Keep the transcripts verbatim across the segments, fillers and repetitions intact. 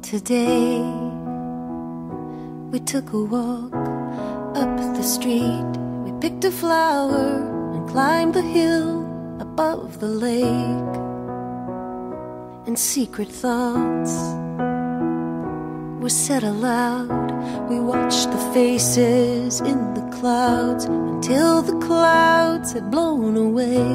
Today we took a walk up the street. We picked a flower and climbed the hill above the lake. And secret thoughts were said aloud. We watched the faces in the clouds until the clouds had blown away.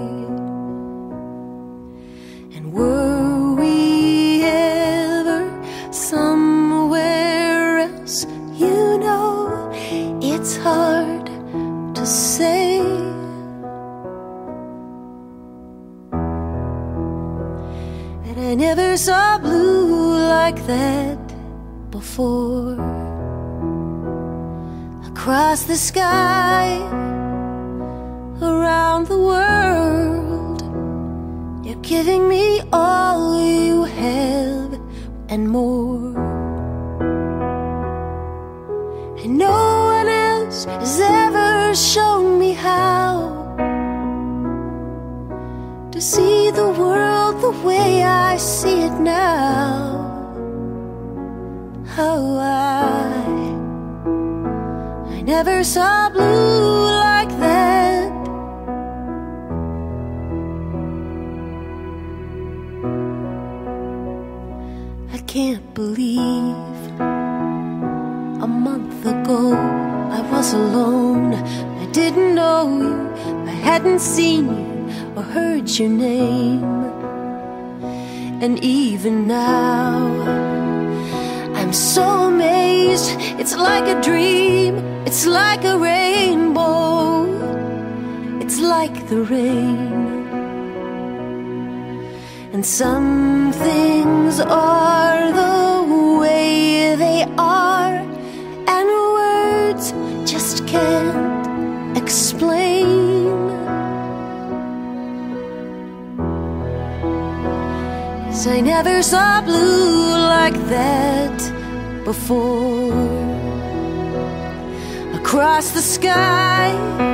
And were we ever somewhere else? You know, it's hard to say. And I never saw blue like that before. Across the sky, around the world, you're giving me all you have and more. And no one else has ever shown me how to see the world the way I see it now. How I, I never saw blue like that. I can't believe a month ago I was alone. I didn't know you, I hadn't seen you or heard your name. And even now I'm so amazed. It's like a dream, it's like a rainbow, it's like the rain. And some things are the way they are, and words just can't explain. 'Cause I never saw blue like that before. Across the sky,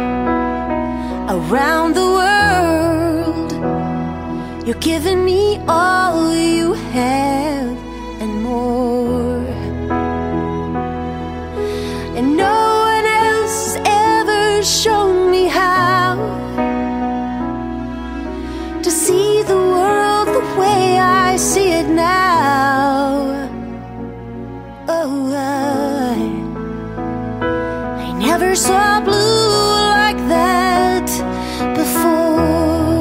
around the world, you're giving me all you have and more. And no one else has ever shown me how to see the world the way I see it now. Oh, I, I never saw blue like that before.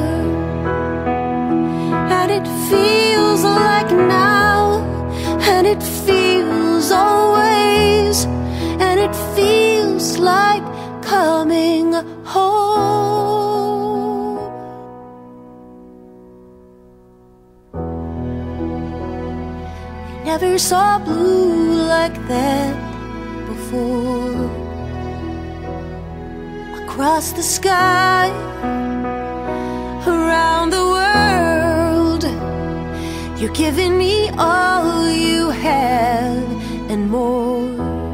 And it feels like now, and it feels always, and it feels like coming home. I never saw blue like that before. Across the sky, around the world, you're giving me all you have and more.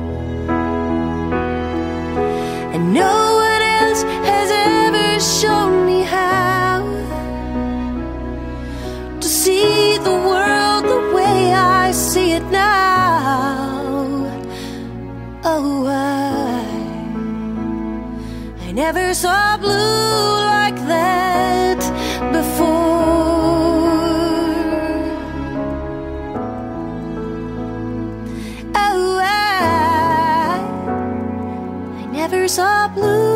And no one else has ever shown me how to see the world the way I see it now. Oh, I, I never saw blue like that before. Oh, I, I never saw blue